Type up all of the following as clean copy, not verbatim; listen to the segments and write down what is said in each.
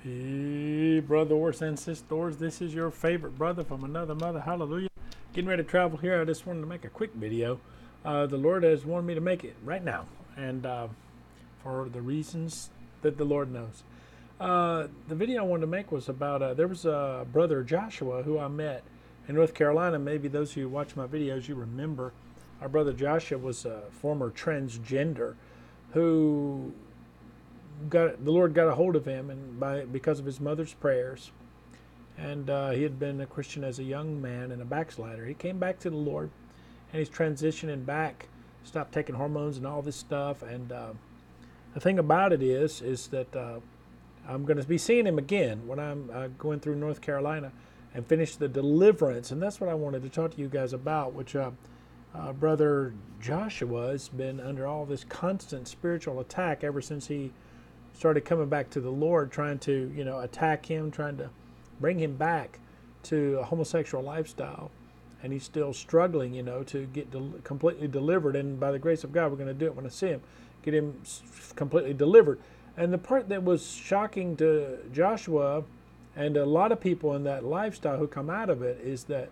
Hey, brothers and sisters, this is your favorite brother from another mother. Hallelujah. Getting ready to travel here. I just wanted to make a quick video. The Lord has wanted me to make it right now, and for the reasons that the Lord knows. The video I wanted to make was about there was a brother Joshua who I met in North Carolina. Maybe those of you who watch my videos, you remember our brother Joshua was a former transgender who the Lord got a hold of him, and because of his mother's prayers, and he had been a Christian as a young man and a backslider. He came back to the Lord, and he's transitioning back, stopped taking hormones and all this stuff. And the thing about it is that I'm going to be seeing him again when I'm going through North Carolina and finish the deliverance, and that's what I wanted to talk to you guys about. Which brother Joshua has been under all this constant spiritual attack ever since he started coming back to the Lord, trying to, attack him, trying to bring him back to a homosexual lifestyle. And he's still struggling, to get completely delivered. And by the grace of God, we're going to do it when I see him, get him completely delivered. And the part that was shocking to Joshua and a lot of people in that lifestyle who come out of it is that,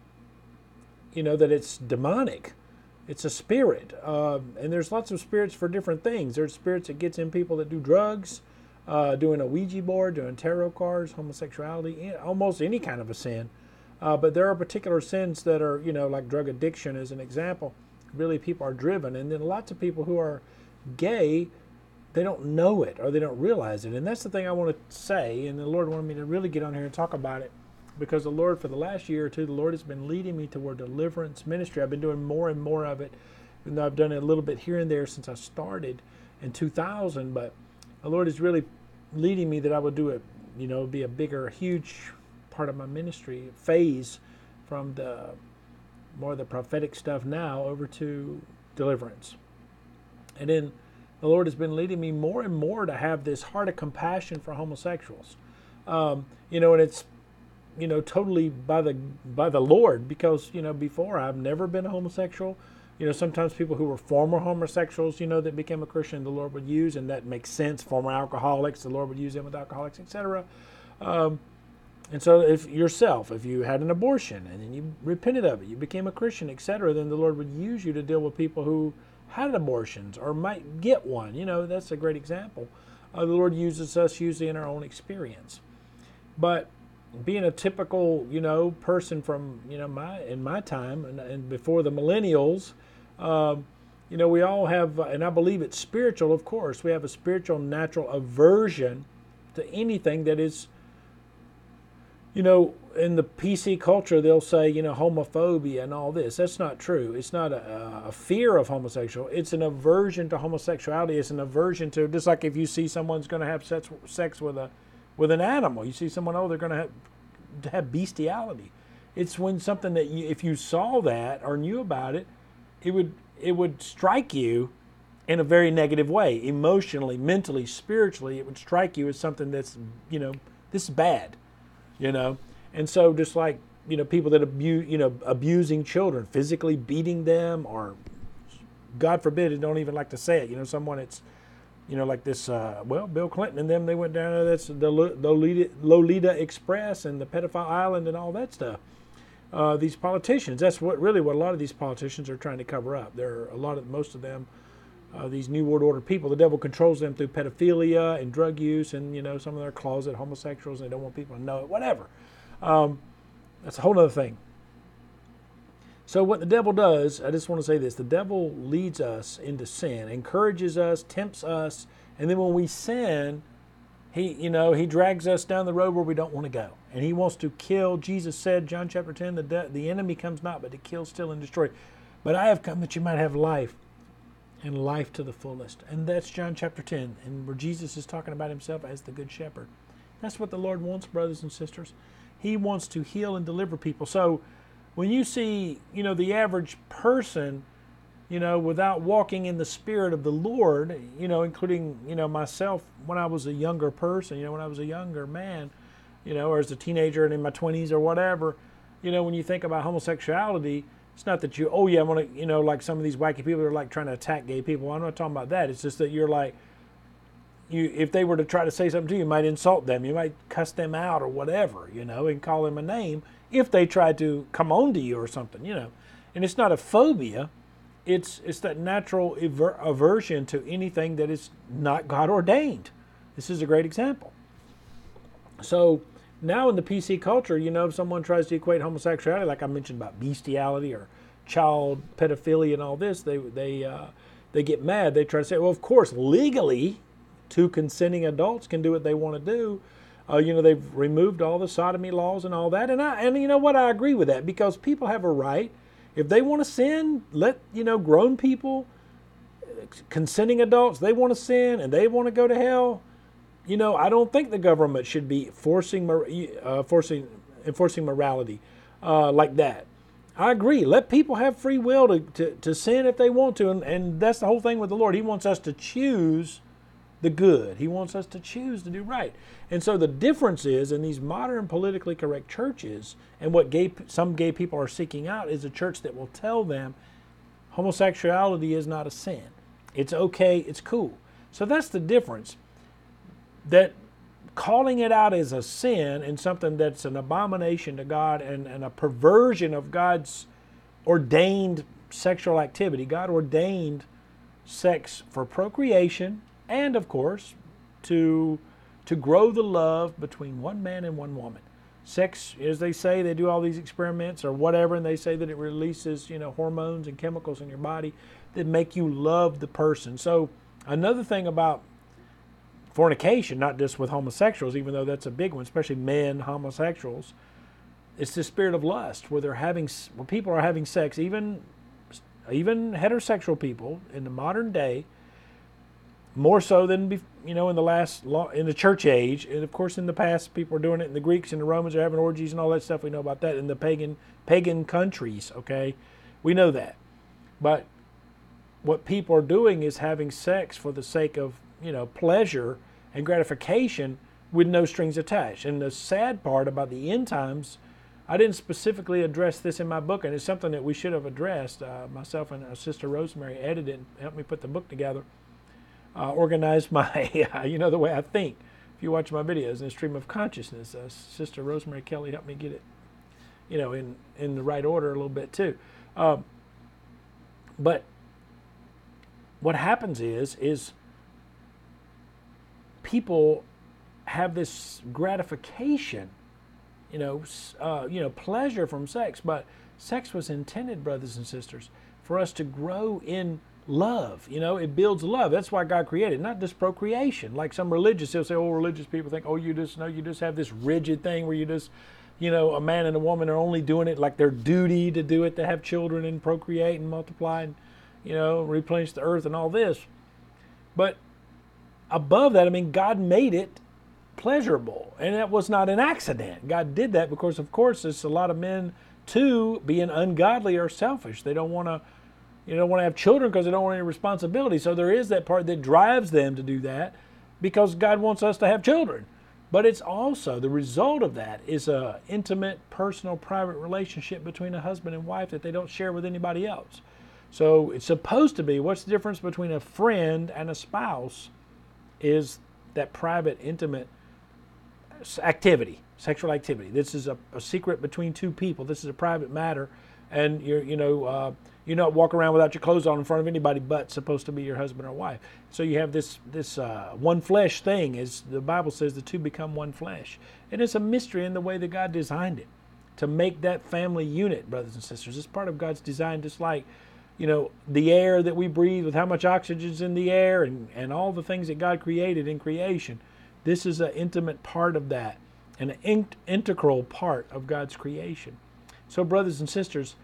that it's demonic. It's a spirit, and there's lots of spirits for different things. There's spirits that gets in people that do drugs, doing a Ouija board, doing tarot cards, homosexuality, almost any kind of a sin. But there are particular sins that are, like drug addiction as an example. Really, people are driven. And then lots of people who are gay, they don't know it or they don't realize it. And that's the thing I want to say, and the Lord wanted me to really get on here and talk about it. Because the Lord, for the last year or two, the Lord has been leading me toward deliverance ministry. I've been doing more and more of it, even though I've done it a little bit here and there since I started in 2000. But the Lord is really leading me that I would do it, be a bigger, huge part of my ministry phase from the more of the prophetic stuff now over to deliverance. And then the Lord has been leading me more and more to have this heart of compassion for homosexuals. And it's totally by the Lord, because, before I've never been a homosexual. Sometimes people who were former homosexuals, that became a Christian, the Lord would use, and that makes sense. Former alcoholics, the Lord would use them with alcoholics, etc. And so if you had an abortion and then you repented of it, you became a Christian, etc., then the Lord would use you to deal with people who had abortions or might get one. That's a great example. The Lord uses us usually in our own experience. But being a typical, person from, in my time and before the millennials, we all have, and I believe it's spiritual, of course, we have a spiritual natural aversion to anything that is, in the PC culture, they'll say, homophobia and all this. That's not true. It's not a fear of homosexual. It's an aversion to homosexuality. It's an aversion to, just like if you see someone's going to have sex with an animal. You see someone, they're going to have bestiality. It's when something that if you saw that or knew about it, it would strike you in a very negative way, emotionally, mentally, spiritually. It would strike you as something that's, this is bad, And so just like, people that abusing children, physically beating them, or God forbid, I don't even like to say it, someone it's, like this, Bill Clinton and them, they went down there, that's the Lolita Express and the pedophile island and all that stuff. These politicians, that's what a lot of these politicians are trying to cover up. Most of them, these New World Order people, the devil controls them through pedophilia and drug use, and, some of their closet homosexuals, and they don't want people to know it, whatever. That's a whole other thing. So what the devil does, I just want to say this, the devil leads us into sin, encourages us, tempts us, and then when we sin, he drags us down the road where we don't want to go. And he wants to kill. Jesus said, John chapter 10, the enemy comes not but to kill, steal, and destroy. But I have come that you might have life, and life to the fullest. And that's John chapter 10, and where Jesus is talking about himself as the good shepherd. That's what the Lord wants, brothers and sisters. He wants to heal and deliver people. So when you see, the average person, without walking in the Spirit of the Lord, including, myself when I was a younger person, when I was a younger man, or as a teenager and in my 20s or whatever, when you think about homosexuality, it's not that I want to, like some of these wacky people are like trying to attack gay people. I'm not talking about that. It's just that you're like, if they were to try to say something to you, you might insult them, you might cuss them out or whatever, and call them a name if they tried to come on to you or something, And it's not a phobia, it's that natural aversion to anything that is not God ordained. This is a great example. So now in the PC culture, if someone tries to equate homosexuality, like I mentioned about bestiality or child pedophilia and all this, they get mad. They try to say, well, of course, legally, two consenting adults can do what they want to do. They've removed all the sodomy laws and all that. And you know what? I agree with that, because people have a right. If they want to sin, let, grown people, consenting adults, they want to sin and they want to go to hell. I don't think the government should be enforcing morality like that. I agree. Let people have free will to sin if they want to. And that's the whole thing with the Lord. He wants us to choose the good. He wants us to choose to do right. And so the difference is, in these modern politically correct churches, and what some gay people are seeking out, is a church that will tell them homosexuality is not a sin. It's okay. It's cool. So that's the difference. That calling it out as a sin and something that's an abomination to God and a perversion of God's ordained sexual activity. God ordained sex for procreation and, of course, to grow the love between one man and one woman. Sex, as they say, they do all these experiments or whatever, and they say that it releases, hormones and chemicals in your body that make you love the person. So another thing about fornication, not just with homosexuals, even though that's a big one, especially men, homosexuals, it's the spirit of lust, where people are having sex, even heterosexual people in the modern day, more so than in the church age, and of course in the past people were doing it, and the Greeks and the Romans are having orgies and all that stuff. We know about that in the pagan countries. Okay, we know that, but what people are doing is having sex for the sake of pleasure and gratification with no strings attached. And the sad part about the end times, I didn't specifically address this in my book, and it's something that we should have addressed. Myself and our sister Rosemary edited and helped me put the book together, organized my, the way I think. If you watch my videos in stream of consciousness, Sister Rosemary Kelly helped me get it, in the right order a little bit too. But what happens is people have this gratification, pleasure from sex. But sex was intended, brothers and sisters, for us to grow in love. It builds love. That's why God created, not just procreation. Like some religious, they'll say, religious people think, you just have this rigid thing where you just, a man and a woman are only doing it like their duty to do it, to have children and procreate and multiply and, replenish the earth and all this. But above that, God made it pleasurable, and that was not an accident. God did that because, of course, there's a lot of men too, being ungodly or selfish. They don't want to, have children because they don't want any responsibility. So there is that part that drives them to do that, because God wants us to have children. But it's also the result of that is a intimate, personal, private relationship between a husband and wife that they don't share with anybody else. So it's supposed to be, what's the difference between a friend and a spouse? Is that private, intimate activity, sexual activity. This is a secret between two people. This is a private matter, and you not walk around without your clothes on in front of anybody but supposed to be your husband or wife. So you have this one flesh thing, as the Bible says, the two become one flesh. And it's a mystery in the way that God designed it to make that family unit, brothers and sisters. It's part of God's design, just like the air that we breathe, with how much oxygen is in the air and all the things that God created in creation. This is an intimate part of that, and an integral part of God's creation. So, brothers and sisters,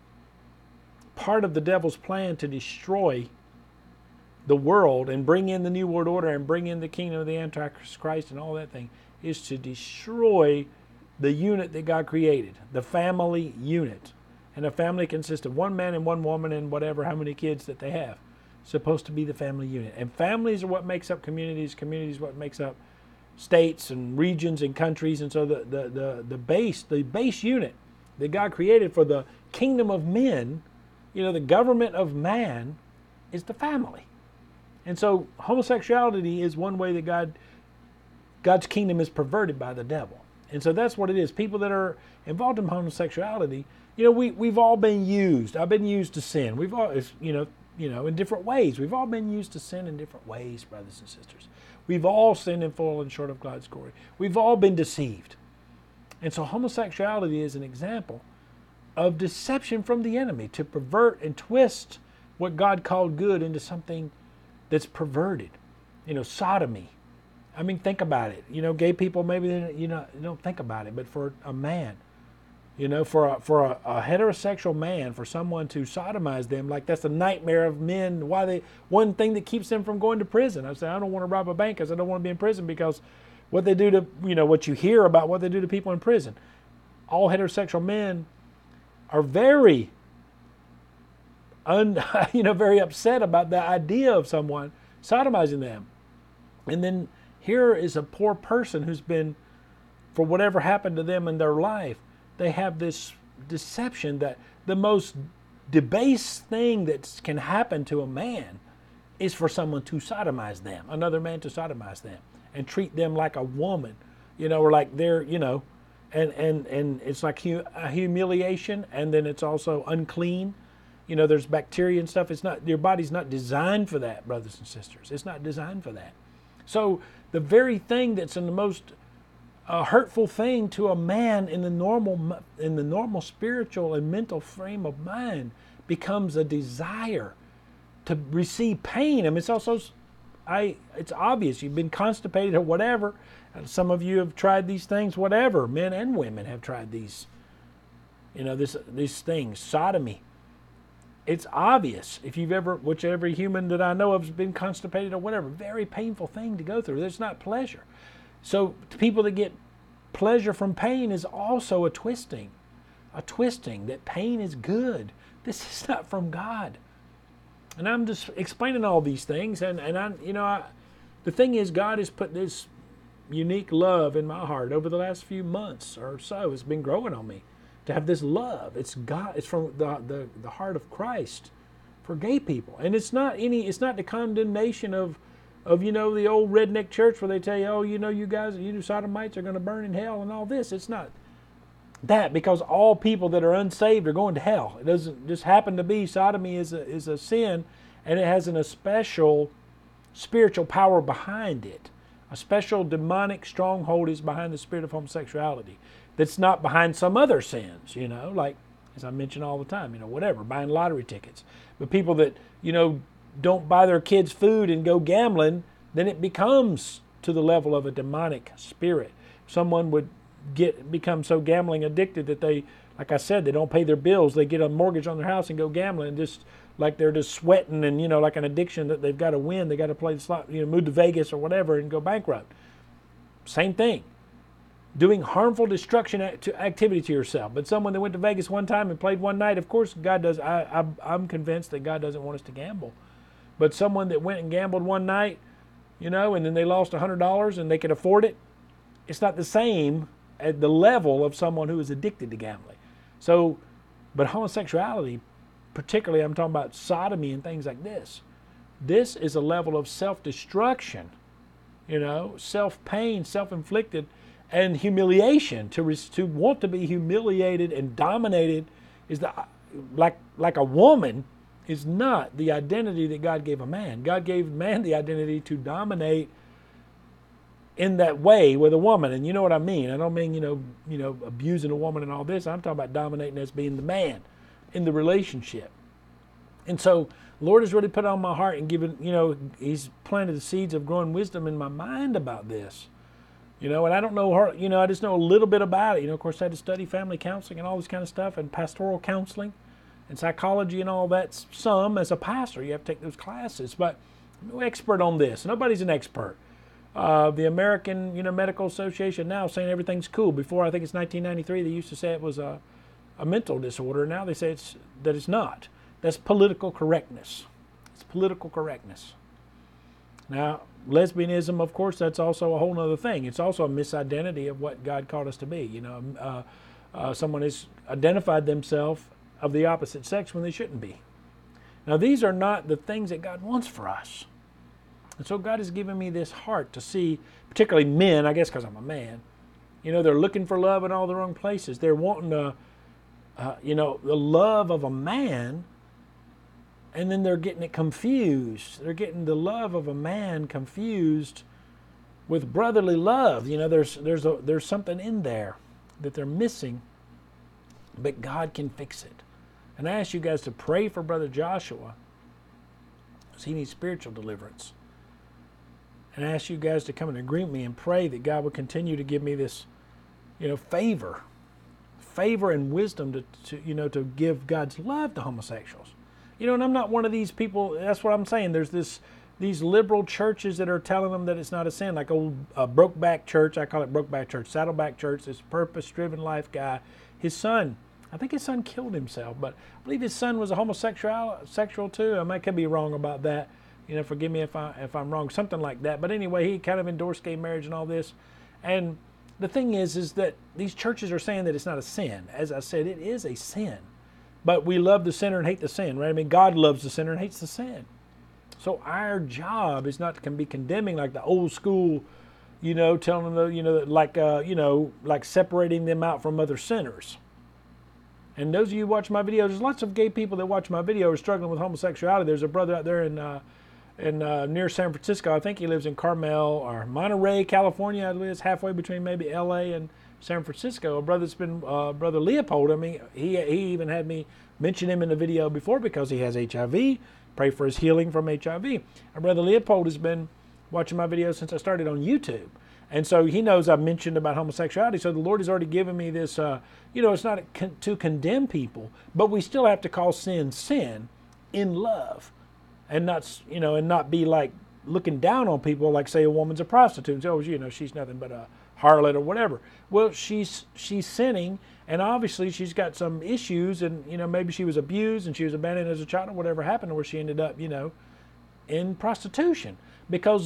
part of the devil's plan to destroy the world and bring in the New World Order and bring in the kingdom of the Antichrist and all that thing is to destroy the unit that God created, the family unit. And a family consists of one man and one woman and whatever, how many kids that they have. It's supposed to be the family unit. And families are what makes up communities. Communities are what makes up states and regions and countries. And so the base unit that God created for the kingdom of men, the government of man, is the family. And so homosexuality is one way that God's kingdom is perverted by the devil. And so that's what it is. People that are involved in homosexuality, we've all been used. I've been used to sin. We've all, in different ways. We've all been used to sin in different ways, brothers and sisters. We've all sinned and fallen short of God's glory. We've all been deceived. And so homosexuality is an example of deception from the enemy to pervert and twist what God called good into something that's perverted. Sodomy. I mean, think about it. Gay people, maybe they don't think about it, but for a man, for a heterosexual man, for someone to sodomize them, like that's a nightmare of men. One thing that keeps them from going to prison. I say, I don't want to rob a bank because I don't want to be in prison, because what they do to, what you hear about what they do to people in prison. All heterosexual men are very, very upset about the idea of someone sodomizing them. And then here is a poor person who's been, for whatever happened to them in their life, they have this deception that the most debased thing that can happen to a man is for someone to sodomize them, another man to sodomize them, and treat them like a woman, or like they're, and it's like a humiliation, and then it's also unclean. There's bacteria and stuff. Your body's not designed for that, brothers and sisters. It's not designed for that. So the very thing that's in the most hurtful thing to a man in the normal spiritual and mental frame of mind becomes a desire to receive pain. I mean, it's obvious. You've been constipated or whatever. Some of you have tried these things, whatever. Men and women have tried these, these things, sodomy. It's obvious if you've which every human that I know of has been constipated or whatever. Very painful thing to go through. It's not pleasure. So to people that get pleasure from pain is also a twisting that pain is good. This is not from God. And I'm just explaining all these things, and the thing is, God has put this unique love in my heart over the last few months or so. It's been growing on me to have this love. It's God. It's from the heart of Christ for gay people, and it's not the condemnation of the old redneck church where they tell you, you guys, sodomites are going to burn in hell and all this. It's not that, because all people that are unsaved are going to hell. It doesn't just happen to be sodomy is a sin, and it has a special spiritual power behind it. A special demonic stronghold is behind the spirit of homosexuality. That's not behind some other sins, like, as I mention all the time, whatever, buying lottery tickets. But people that, don't buy their kids food and go gambling, then it becomes to the level of a demonic spirit. Someone would become so gambling addicted that they, like I said, they don't pay their bills. They get a mortgage on their house and go gambling, and just like they're just sweating, and like an addiction that they've got to win. They got to play the slot, move to Vegas or whatever and go bankrupt. Same thing. Doing harmful destruction activity to yourself. But someone that went to Vegas one time and played one night, of course God does. I'm convinced that God doesn't want us to gamble. But someone that went and gambled one night, and then they lost $100 and they could afford it, it's not the same at the level of someone who is addicted to gambling. So, but homosexuality, particularly I'm talking about sodomy and things like this. This is a level of self-destruction, self-pain, self-inflicted, and humiliation. To want to be humiliated and dominated is like a woman is not the identity that God gave a man. God gave man the identity to dominate in that way with a woman. And you know what I mean. I don't mean, abusing a woman and all this. I'm talking about dominating as being the man in the relationship. And so Lord has really put it on my heart and given, He's planted the seeds of growing wisdom in my mind about this. And I don't know her, I just know a little bit about it. Of course, I had to study family counseling and all this kind of stuff, and pastoral counseling and psychology and all that. Some, as a pastor, you have to take those classes, but I'm no expert on this. Nobody's an expert. The American, Medical Association now is saying everything's cool. Before, I think it's 1993, they used to say it was a mental disorder. Now they say that it's not. That's political correctness. It's political correctness. Now, lesbianism, of course, that's also a whole other thing. It's also a misidentity of what God called us to be. Someone has identified themselves of the opposite sex when they shouldn't be. Now, these are not the things that God wants for us. And so God has given me this heart to see, particularly men, I guess because I'm a man, they're looking for love in all the wrong places. They're wanting the love of a man, and then they're getting it confused. They're getting the love of a man confused with brotherly love. There's something in there that they're missing, but God can fix it. And I ask you guys to pray for Brother Joshua, because he needs spiritual deliverance. And I ask you guys to come and agree with me and pray that God will continue to give me this, favor and wisdom to give God's love to homosexuals. And I'm not one of these people. That's what I'm saying. There's these liberal churches that are telling them that it's not a sin, like old Brokeback Church. I call it Brokeback Church, Saddleback Church. This purpose-driven life guy. His son, I think his son killed himself, but I believe his son was a homosexual too. I could be wrong about that. Forgive me if I'm wrong, something like that. But anyway, he kind of endorsed gay marriage and all this. And the thing is that these churches are saying that it's not a sin. As I said, it is a sin. But we love the sinner and hate the sin, right? I mean, God loves the sinner and hates the sin. So our job is not to be condemning like the old school, telling them, like separating them out from other sinners. And those of you who watch my videos, there's lots of gay people that watch my video who are struggling with homosexuality. There's a brother out there in near San Francisco. I think he lives in Carmel or Monterey, California. I believe it's halfway between maybe L.A. and San Francisco. A brother that's been Brother Leopold. I mean, he even had me mention him in the video before because he has HIV. Pray for his healing from HIV. And Brother Leopold has been watching my videos since I started on YouTube. And so he knows I've mentioned about homosexuality. So the Lord has already given me this, it's not to condemn people, but we still have to call sin in love, and not be like looking down on people, like say a woman's a prostitute. Oh, she's nothing but a harlot or whatever. Well, she's sinning, and obviously she's got some issues, and maybe she was abused and she was abandoned as a child or whatever happened to where she ended up, in prostitution because.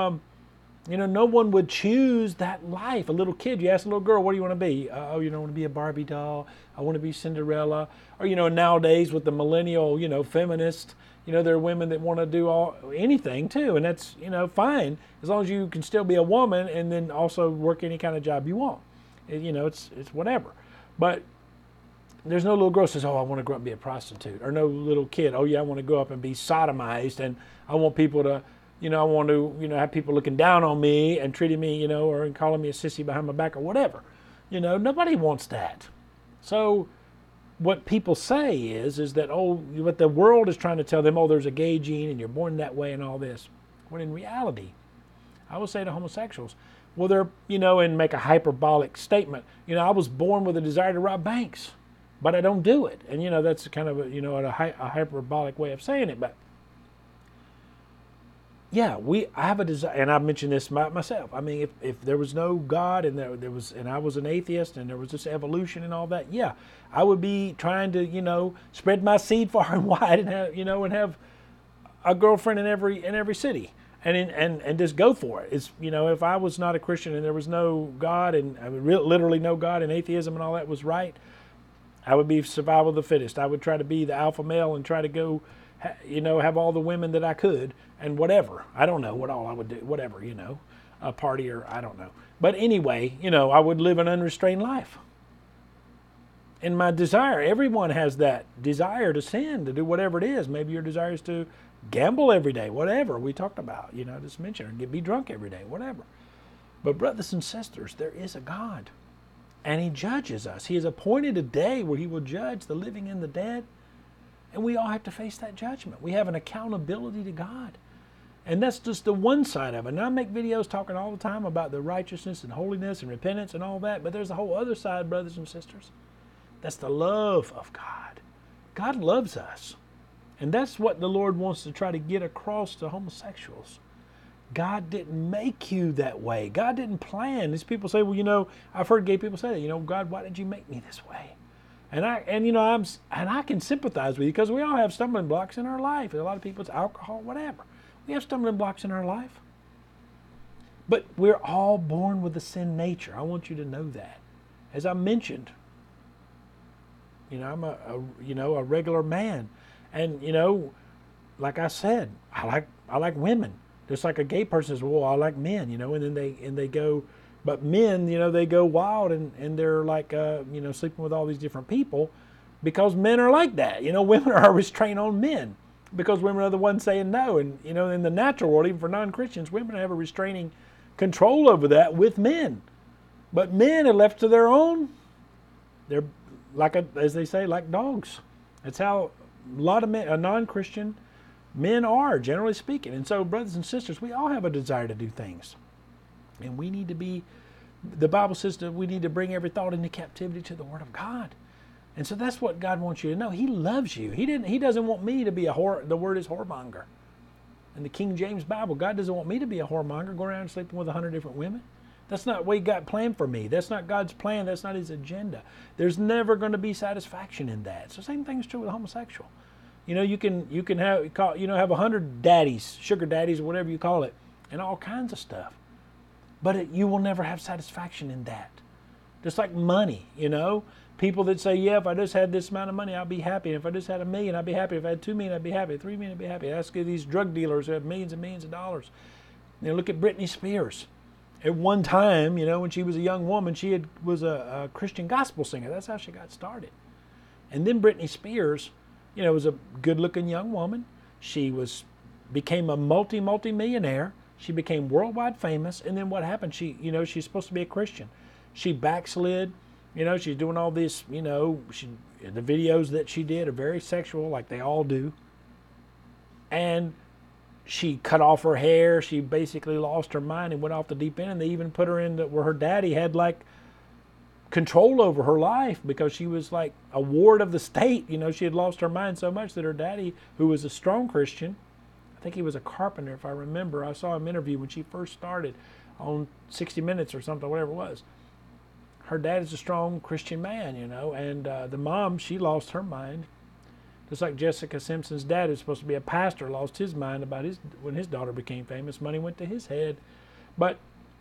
No one would choose that life. A little kid, you ask a little girl, what do you want to be? I want to be a Barbie doll. I want to be Cinderella. Or, nowadays with the millennial, feminist, there are women that want to do anything too. And that's, fine, as long as you can still be a woman and then also work any kind of job you want. It's whatever. But there's no little girl who says, I want to grow up and be a prostitute. Or no little kid, I want to grow up and be sodomized and I want people to, I want to, have people looking down on me and treating me, or calling me a sissy behind my back or whatever. Nobody wants that. So what people say is that, what the world is trying to tell them, there's a gay gene and you're born that way and all this. When in reality, I would say to homosexuals, they're, and make a hyperbolic statement. I was born with a desire to rob banks, but I don't do it. And, that's kind of a hyperbolic way of saying it. But yeah, I have a desire, and I've mentioned this myself. I mean, if there was no God and and I was an atheist and there was this evolution and all that, yeah, I would be trying to, spread my seed far and wide and have, and have a girlfriend in every city and just go for it. It's, if I was not a Christian and there was no God and literally no God and atheism and all that was right, I would be survival of the fittest. I would try to be the alpha male and try to go, have all the women that I could and whatever. I don't know what all I would do, whatever, a party or I don't know. But anyway, I would live an unrestrained life. And my desire, everyone has that desire to sin, to do whatever it is. Maybe your desire is to gamble every day, whatever we talked about, just mention, or be drunk every day, whatever. But brothers and sisters, there is a God and he judges us. He has appointed a day where he will judge the living and the dead. And we all have to face that judgment. We have an accountability to God. And that's just the one side of it. And I make videos talking all the time about the righteousness and holiness and repentance and all that. But there's a whole other side, brothers and sisters. That's the love of God. God loves us. And that's what the Lord wants to try to get across to homosexuals. God didn't make you that way. God didn't plan. These people say, I've heard gay people say that, God, why did you make me this way? And I can sympathize with you because we all have stumbling blocks in our life. A lot of people, it's alcohol, whatever. We have stumbling blocks in our life. But we're all born with a sin nature. I want you to know that. As I mentioned, I'm a regular man. And, like I said, I like women. Just like a gay person says, well, I like men, you know, and then they go, but men, you know, they go wild and they're like, you know, sleeping with all these different people because men are like that. You know, women are restrained on men because women are the ones saying no. And, you know, in the natural world, even for non-Christians, women have a restraining control over that with men. But men are left to their own. They're like, as they say, like dogs. That's how a lot of men, non-Christian men are, generally speaking. And so, brothers and sisters, we all have a desire to do things. And we need to be, the Bible says that we need to bring every thought into captivity to the Word of God. And so that's what God wants you to know. He loves you. He doesn't want me to be a whore. The word is whoremonger. In the King James Bible, God doesn't want me to be a whoremonger, go around sleeping with 100 different women. That's not what He got planned for me. That's not God's plan. That's not His agenda. There's never going to be satisfaction in that. So same thing is true with a homosexual. You know, you can have 100 daddies, sugar daddies, or whatever you call it, and all kinds of stuff. But you will never have satisfaction in that. Just like money, you know. People that say, yeah, if I just had this amount of money, I'll be happy. If I just had $1 million, I'd be happy. If I had $2 million, I'd be happy. $3 million, I'd be happy. Ask these drug dealers who have millions and millions of dollars. You know, look at Britney Spears. At one time, you know, when she was a young woman, was a Christian gospel singer. That's how she got started. And then Britney Spears, you know, was a good-looking young woman. She became a multi-millionaire. She became worldwide famous. And then what happened? She's supposed to be a Christian. She backslid. You know, she's doing all this, you know, the videos that she did are very sexual, like they all do. And she cut off her hair. She basically lost her mind and went off the deep end. And they even put her in where her daddy had like control over her life because she was like a ward of the state. You know, she had lost her mind so much that her daddy, who was a strong Christian, I think he was a carpenter if I remember. I saw him interview when she first started on 60 Minutes or something, whatever it was. Her dad is a strong Christian man, you know, and the mom, she lost her mind. Just like Jessica Simpson's dad, who's supposed to be a pastor, lost his mind about when his daughter became famous. Money went to his head. But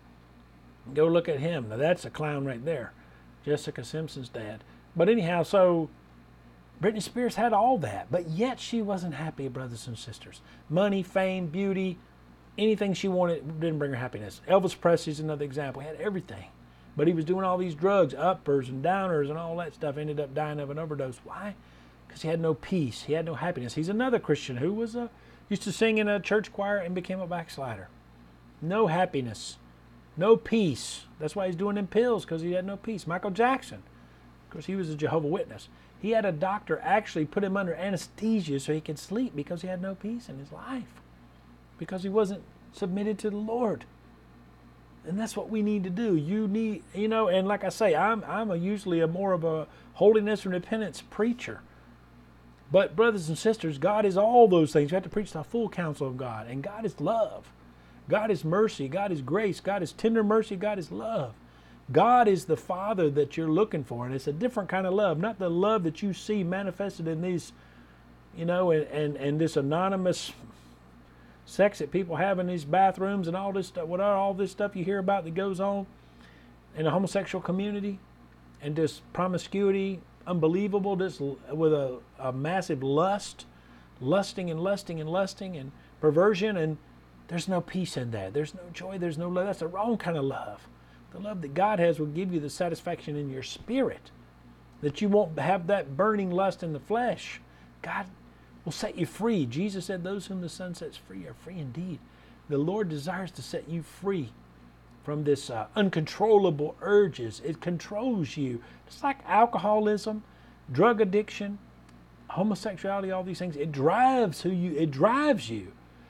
go look at him. Now that's a clown right there. Jessica Simpson's dad. But anyhow, so Britney Spears had all that, but yet she wasn't happy, brothers and sisters. Money, fame, beauty, anything she wanted didn't bring her happiness. Elvis Presley's another example. He had everything. But he was doing all these drugs, uppers and downers and all that stuff, ended up dying of an overdose. Why? Because he had no peace. He had no happiness. He's another Christian who used to sing in a church choir and became a backslider. No happiness. No peace. That's why he's doing them pills, because he had no peace. Michael Jackson, of course, he was a Jehovah's Witness. He had a doctor actually put him under anesthesia so he could sleep because he had no peace in his life, because he wasn't submitted to the Lord. And that's what we need to do. You need, you know, and like I say, I'm usually more of a holiness and repentance preacher. But brothers and sisters, God is all those things. You have to preach the full counsel of God. And God is love. God is mercy. God is grace. God is tender mercy. God is love. God is the Father that you're looking for. And it's a different kind of love. Not the love that you see manifested in these, you know, and this anonymous sex that people have in these bathrooms and all this stuff. What are all this stuff you hear about that goes on in the homosexual community? And just promiscuity, unbelievable, just with a massive lusting and perversion, and there's no peace in that. There's no joy, there's no love. That's the wrong kind of love. The love that God has will give you the satisfaction in your spirit, that you won't have that burning lust in the flesh. God will set you free. Jesus said, those whom the Son sets free are free indeed. The Lord desires to set you free from this uncontrollable urges. It controls you. It's like alcoholism, drug addiction, homosexuality, all these things. It drives you. It drives you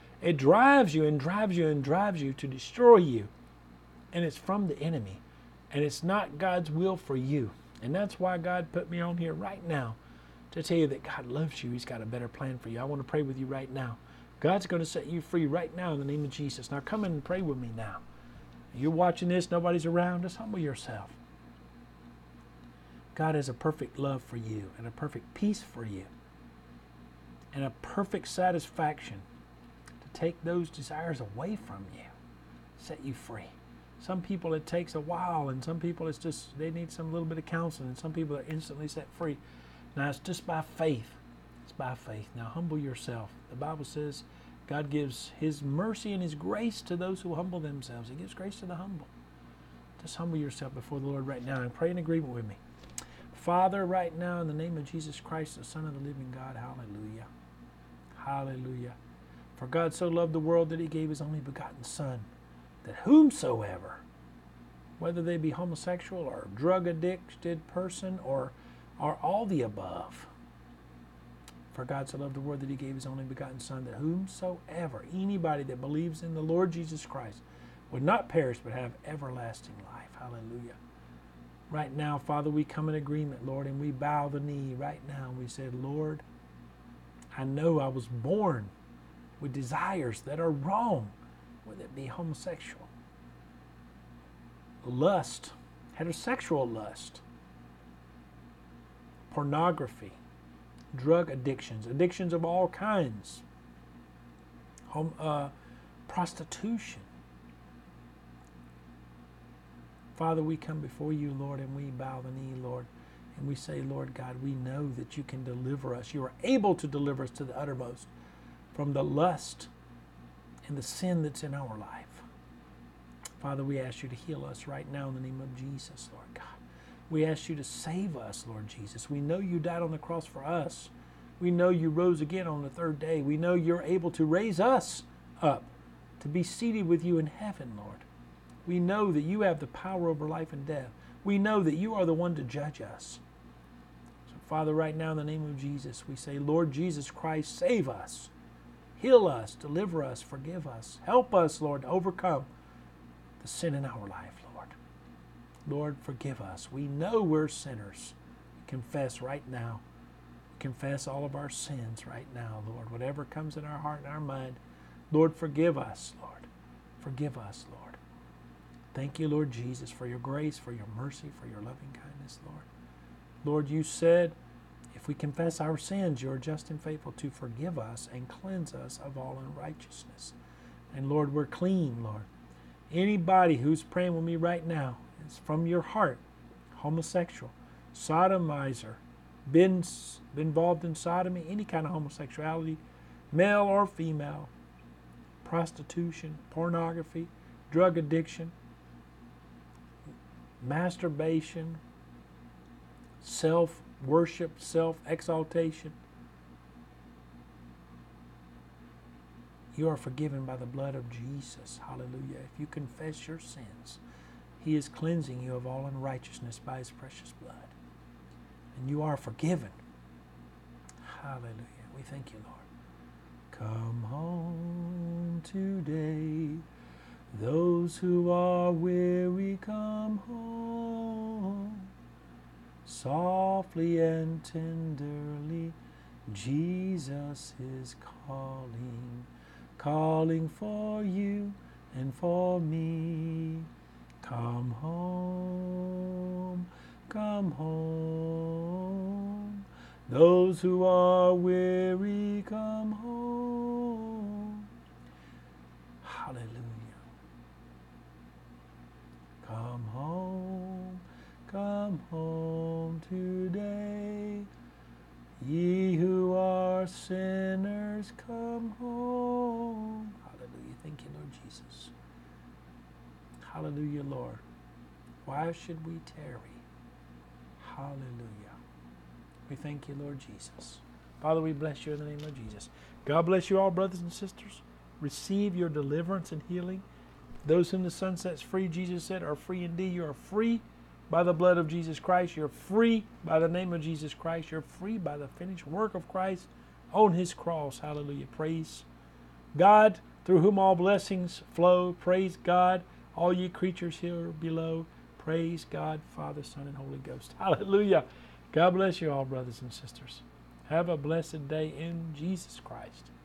to destroy you. And it's from the enemy. And it's not God's will for you. And that's why God put me on here right now to tell you that God loves you. He's got a better plan for you. I want to pray with you right now. God's going to set you free right now in the name of Jesus. Now come in and pray with me now. You're watching this, nobody's around, just humble yourself. God has a perfect love for you and a perfect peace for you and a perfect satisfaction to take those desires away from you, set you free. Some people it takes a while, and some people it's just, they need some little bit of counseling, and some people are instantly set free. Now it's just by faith. It's by faith. Now humble yourself. The Bible says God gives His mercy and His grace to those who humble themselves. He gives grace to the humble. Just humble yourself before the Lord right now and pray in agreement with me. Father, right now, in the name of Jesus Christ, the Son of the living God, hallelujah. Hallelujah. For God so loved the world that He gave His only begotten Son, that whomsoever, whether they be homosexual or drug addicted person or all the above, for God so loved the world that He gave His only begotten Son, that whomsoever, anybody that believes in the Lord Jesus Christ, would not perish but have everlasting life. Hallelujah. Right now, Father, we come in agreement, Lord, and we bow the knee right now. And we said, Lord, I know I was born with desires that are wrong, whether it be homosexual, lust, heterosexual lust, pornography, drug addictions, addictions of all kinds, prostitution. Father, we come before you, Lord, and we bow the knee, Lord, and we say, Lord God, we know that you can deliver us. You are able to deliver us to the uttermost from the lust and the sin that's in our life. Father, we ask you to heal us right now in the name of Jesus, Lord God. We ask you to save us, Lord Jesus. We know you died on the cross for us. We know you rose again on the third day. We know you're able to raise us up to be seated with you in heaven, Lord. We know that you have the power over life and death. We know that you are the one to judge us. So, Father, right now in the name of Jesus, we say, Lord Jesus Christ, save us. Heal us, deliver us, forgive us. Help us, Lord, to overcome the sin in our life, Lord. Lord, forgive us. We know we're sinners. We confess right now. We confess all of our sins right now, Lord. Whatever comes in our heart and our mind, Lord, forgive us, Lord. Forgive us, Lord. Thank you, Lord Jesus, for your grace, for your mercy, for your loving kindness, Lord. Lord, you said, if we confess our sins, you are just and faithful to forgive us and cleanse us of all unrighteousness. And Lord, we're clean, Lord. Anybody who's praying with me right now is from your heart, homosexual, sodomizer, been involved in sodomy, any kind of homosexuality, male or female, prostitution, pornography, drug addiction, masturbation, self-worship, self-exaltation. You are forgiven by the blood of Jesus. Hallelujah. If you confess your sins, He is cleansing you of all unrighteousness by His precious blood. And you are forgiven. Hallelujah. We thank you, Lord. Come home today. Those who are weary, come home. Softly and tenderly, Jesus is calling, calling for you and for me. Come home, come home. Those who are weary, come home. Hallelujah. Come home today. Ye who are sinners, come home. Hallelujah. Thank you, Lord Jesus. Hallelujah, Lord. Why should we tarry? Hallelujah. We thank you, Lord Jesus. Father, we bless you in the name of Jesus. God bless you all, brothers and sisters. Receive your deliverance and healing. Those whom the Son sets free, Jesus said, are free indeed. You are free by the blood of Jesus Christ. You're free by the name of Jesus Christ. You're free by the finished work of Christ on His cross. Hallelujah. Praise God, through whom all blessings flow. Praise God, all ye creatures here below. Praise God, Father, Son, and Holy Ghost. Hallelujah. God bless you all, brothers and sisters. Have a blessed day in Jesus Christ.